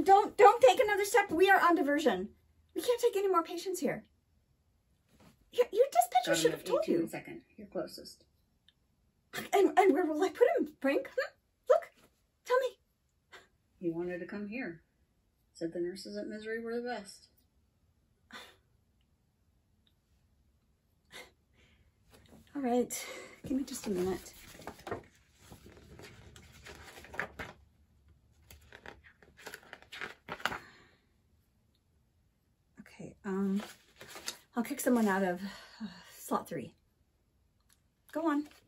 don't take another step. We are on diversion. We can't take any more patients here. Your dispatcher should have told you. Second, you're closest. And where will I put him, Frank? Look, tell me. He wanted to come here. Said the nurses at Misery were the best. All right, give me just a minute. Okay, I'll kick someone out of slot 3. Go on.